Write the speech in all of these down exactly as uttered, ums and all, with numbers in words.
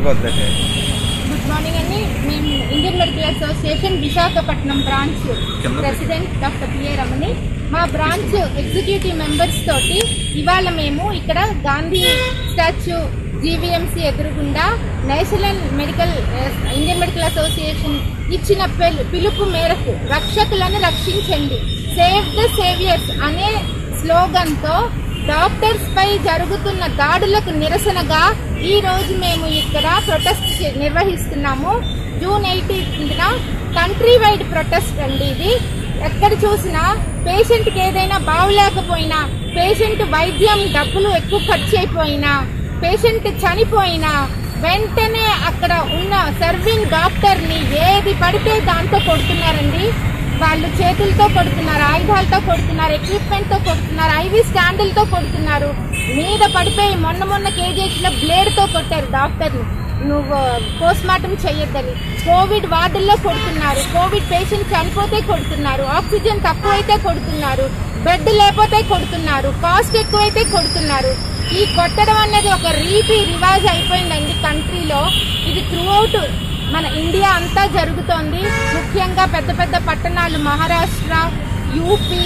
Good morning అండి. మేము Indian medical association Visakhapatnam branch president doctor PA Ramani. మా బ్రాంచ్ ఎగ్జిక్యూటివ్ మెంబర్స్ తోటి ఇవాళ మేము ఇక్కడ గాంధీ స్టాచ్యూ జీవీఎంసీ ఎదురుగుండా national medical Indian medical association ఇచ్చిన పిలుపు మేరకు రక్షకులను రక్షించండి, సేవ్ ద సేవియర్స్ అనే స్లోగన్తో డాక్టర్స్ పై జరుగుతున్న దాడులకు నిరసనగా ఈ రోజు మేము ఇక్కడ ప్రొటెస్ట్ నిర్వహిస్తున్నాము. జూన్ ఎయిటీన్త్న కంట్రీ వైడ్ ప్రొటెస్ట్ అండి ఇది. ఎక్కడ చూసినా పేషెంట్కి ఏదైనా బాగలేకపోయినా, పేషెంట్ వైద్యం డబ్బులు ఎక్కువ ఖర్చు అయిపోయినా, పేషెంట్ చనిపోయినా వెంటనే అక్కడ ఉన్న సర్వింగ్ డాక్టర్ని ఏది పడితే దాంతో కొడుతున్నారండి. వాళ్ళు చేతులతో కొడుతున్నారు, ఆయుధాలతో కొడుతున్నారు, ఎక్విప్మెంట్తో కొడుతున్నారు, ఐవీ స్టాండులతో కొడుతున్నారు. మీద పడిపోయి మొన్న మొన్న కేజీహెచ్లో బ్లేడ్తో కొట్టారు డాక్టర్ని, నువ్వు పోస్ట్ మార్టం చేయొద్దని. కోవిడ్ వార్డుల్లో కొడుతున్నారు, కోవిడ్ పేషెంట్ చనిపోతే కొడుతున్నారు, ఆక్సిజన్ తక్కువైతే కొడుతున్నారు, బెడ్ లేకపోతే కొడుతున్నారు, కాస్ట్ ఎక్కువైతే కొడుతున్నారు. ఈ కొట్టడం అనేది ఒక రీతి రివాజ్ అయిపోయిందండి కంట్రీలో. ఇది త్రూఅవుట్ మన ఇండియా అంతా జరుగుతోంది. ముఖ్యంగా పెద్ద పెద్ద పట్టణాలు మహారాష్ట్ర, యూపీ,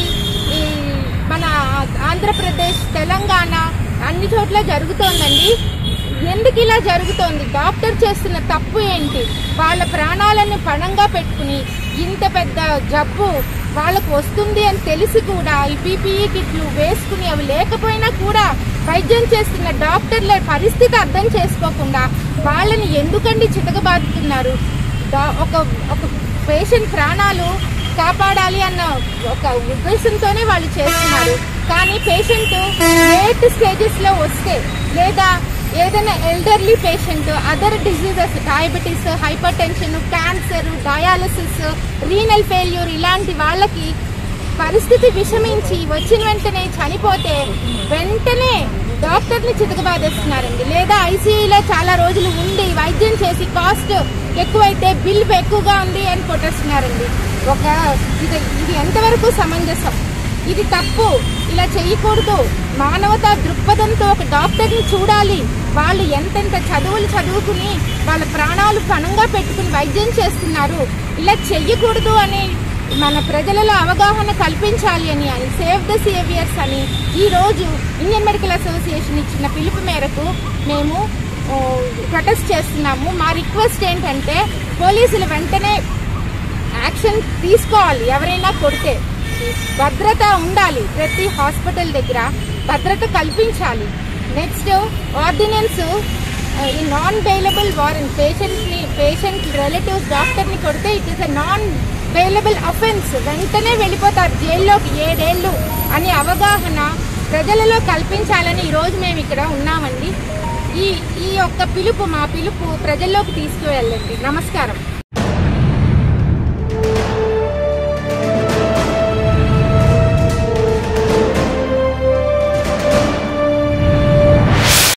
మన ఆంధ్రప్రదేశ్, తెలంగాణ అన్ని చోట్ల జరుగుతోందండి. ఎందుకు ఇలా జరుగుతోంది? డాక్టర్ చేస్తున్న తప్పు ఏంటి? వాళ్ళ ప్రాణాలను పణంగా పెట్టుకుని ఇంత పెద్ద జబ్బు వాళ్ళకు వస్తుంది అని తెలిసి కూడా ఈ పీపీఈ కిట్లు వేసుకుని అవి లేకపోయినా కూడా వైద్యం చేస్తున్న డాక్టర్ల పరిస్థితి అర్థం చేసుకోకుండా వాళ్ళని ఎందుకండి చితకబాదుతున్నారు? ఒక ఒక పేషెంట్ ప్రాణాలు కాపాడాలి అన్న ఒక ఉద్దేశంతోనే వాళ్ళు చేస్తున్నారు. కానీ పేషెంట్ లేట్ స్టేజెస్లో వస్తే, లేదా ఏదైనా elderly patient other diseases, diabetes, hypertension, cancer, dialysis, renal failure ఇలాంటి వాళ్ళకి పరిస్థితి విషమించి వచ్చిన వెంటనే చనిపోతే వెంటనే డాక్టర్ని చితకబాదేస్తున్నారండి. లేదా ఐసీయూలో చాలా రోజులు ఉండి వైద్యం చేసి కాస్ట్ ఎక్కువైతే బిల్ ఎక్కువగా ఉంది అని కొట్టేస్తున్నారండి. ఒక ఇది ఇది ఎంతవరకు సమంజసం? ఇది తప్పు. ఇలా చేయకూడదు. మానవతా దృక్పథంతో ఒక డాక్టర్ని చూడాలి. వాళ్ళు ఎంతెంత చదువులు చదువుకుని వాళ్ళ ప్రాణాలు పణంగా పెట్టుకుని వైద్యం చేస్తున్నారు. ఇలా చెయ్యకూడదు అని మన ప్రజలలో అవగాహన కల్పించాలి అని అని సేవ్ ద సేవియర్స్ అని ఈరోజు ఇండియన్ మెడికల్ అసోసియేషన్ ఇచ్చిన పిలుపు మేరకు మేము ప్రొటెస్ట్ చేస్తున్నాము. మా రిక్వెస్ట్ ఏంటంటే పోలీసులు వెంటనే యాక్షన్ తీసుకోవాలి. ఎవరైనా కొడితే భద్రత ఉండాలి, ప్రతి హాస్పిటల్ దగ్గర భద్రత కల్పించాలి. నెక్స్ట్ ఆర్డినెన్స్, ఈ నాన్ బెయిలబుల్ వారెంట్, పేషెంట్ని పేషెంట్ రిలేటివ్స్ డాక్టర్ని కొడితే it is a non bailable offence, వెంటనే వెళ్ళిపోతారు జైల్లోకి ఏడేళ్ళు అనే అవగాహన ప్రజలలో కల్పించాలని ఈరోజు మేము ఇక్కడ ఉన్నామండి. ఈ ఈ యొక్క పిలుపు, మా పిలుపు ప్రజల్లోకి తీసుకువెళ్ళండి. నమస్కారం.